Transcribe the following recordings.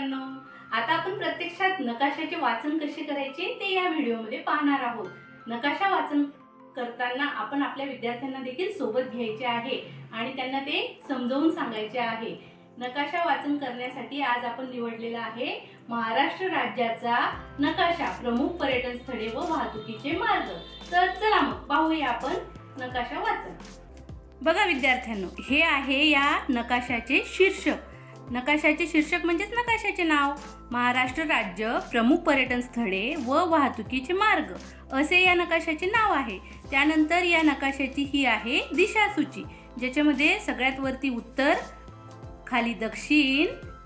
विद्यार्थ्यांनो, आता आपण प्रत्यक्षात नकाशाचे वाचन कसे करायचे ते या व्हिडिओमध्ये पाहणार आहोत। नकाशा वाचन करताना आपण आपल्या विद्यार्थ्यांना देखील सोबत घ्यायचे आहे आणि त्यांना ते समजावून सांगायचे आहे। नकाशा वाचन करण्यासाठी आज आपण निवडलेला आहे महाराष्ट्र राज्याचा नकाशा, प्रमुख पर्यटन स्थळे व वाहतुकीचे मार्ग। तर चला मग पाहूया आपण नकाशा वाचन। बघा विद्यार्थ्यांनो, हे आहे या नकाशाचे शीर्षक। नकाशाचे शीर्षक म्हणजेच नकाशाचे नाव, महाराष्ट्र राज्य प्रमुख पर्यटन स्थळे व वाहतुकीचे मार्ग असे या नकाशाचे नाव आहे। त्यानंतर या नकाशाची ही आहे दिशासूची, ज्याच्यामध्ये सगळ्यात वरती उत्तर, खाली दक्षिण,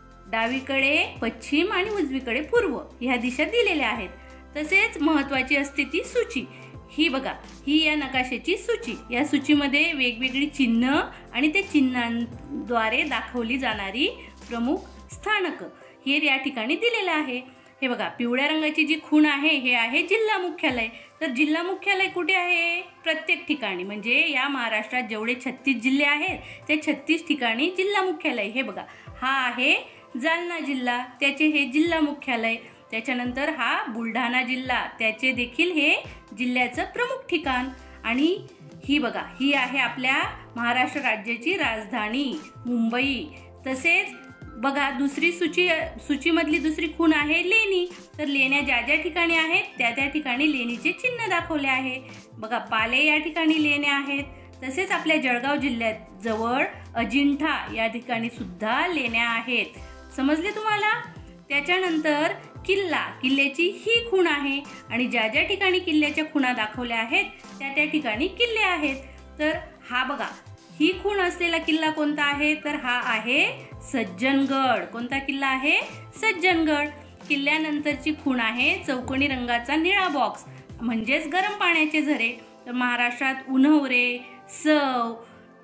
डावीकडे पश्चिम आणि उजवीकडे पूर्व ह्या दिशा दिलेल्या आहेत। तसेच महत्त्वाची असते ती सूची। ही बघा, ही या नकाशाची सूची। या सूचीमध्ये वेगवेगळी चिन्ह आणि त्या चिन्हांद्वारे दाखवली जाणारी प्रमुख स्थानक हे या ठिकाणी दिलेलं आहे। हे बघा, पिवळ्या रंगाची जी खूण आहे हे आहे जिल्हा मुख्यालय। तर जिल्हा मुख्यालय कुठे आहे? प्रत्येक ठिकाणी, म्हणजे या महाराष्ट्रात जेवढे 36 जिल्हे आहेत त्या 36 ठिकाणी जिल्हा मुख्यालय। हे बघा, हा आहे जालना जिल्हा, त्याचे हे जिल्हा मुख्यालय। त्याच्यानंतर हा बुलढाणा जिल्हा, त्याचे देखील हे जिल्ह्याचं प्रमुख ठिकाण। आणि ही बघा, ही आहे आपल्या महाराष्ट्र राज्याची राजधानी मुंबई। तसेच बघा, दुसरी सूचीमधली दुसरी खूण आहे लेणी। तर लेण्या ज्या ज्या ठिकाणी आहेत त्या त्या ठिकाणी लेणीचे चिन्ह दाखवले आहे। बघा, पाले या ठिकाणी लेण्या आहेत। तसेच आपल्या जळगाव जिल्ह्यात जवळ अजिंठा या ठिकाणी सुद्धा लेण्या आहेत। समजले तुम्हाला? त्याच्यानंतर किल्ल्याची ही खूण आहे आणि ज्या ज्या ठिकाणी किल्ल्याच्या खुणा दाखवल्या आहेत त्या त्या ठिकाणी किल्ले आहेत। तर हा बघा, ही खूण असलेला किल्ला कोणता आहे? तर हा आहे सज्जनगड। कोणता किल्ला आहे? सज्जनगड। किल्ल्यानंतरची खूण आहे चौकोनी रंगाचा निळा बॉक्स, म्हणजेच गरम पाण्याचे झरे। तर महाराष्ट्रात उन्हवरे, सव,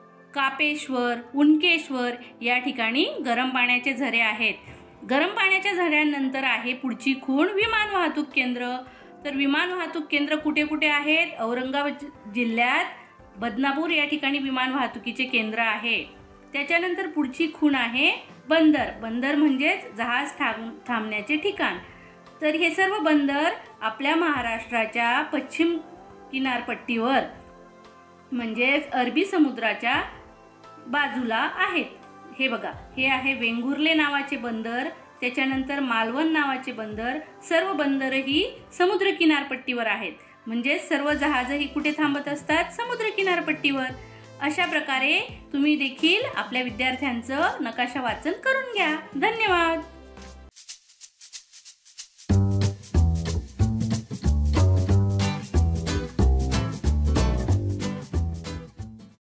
कापेश्वर, उनकेश्वर या ठिकाणी गरम पाण्याचे झरे आहेत। गरम पाण्याच्या झऱ्यानंतर आहे पुढची खूण विमान वाहतूक केंद्र। तर विमान वाहतूक केंद्र कुठे कुठे आहेत? औरंगाबाद जिल्ह्यात बदनापूर या ठिकाणी विमान वाहतुकीचे केंद्र आहे। त्याच्यानंतर पुढची खूण आहे बंदर। बंदर म्हणजेच जहाज थांबण्याचे ठिकाण। तर हे सर्व बंदर आपल्या महाराष्ट्राच्या पश्चिम किनारपट्टीवर म्हणजेच अरबी समुद्राच्या बाजूला आहेत। हे बघा, हे आहे वेंगुर्ले नावाचे बंदर, त्याच्यानंतर मालवण नावाचे बंदर। सर्व बंदर ही समुद्र किनारपट्टीवर आहेत, म्हणजे सर्व जहाजही कुठे थांबत असतात? समुद्र किनारपट्टीवर। अशा प्रकारे तुम्ही देखील आपल्या विद्यार्थ्यांचं नकाशा वाचन करून घ्या। धन्यवाद।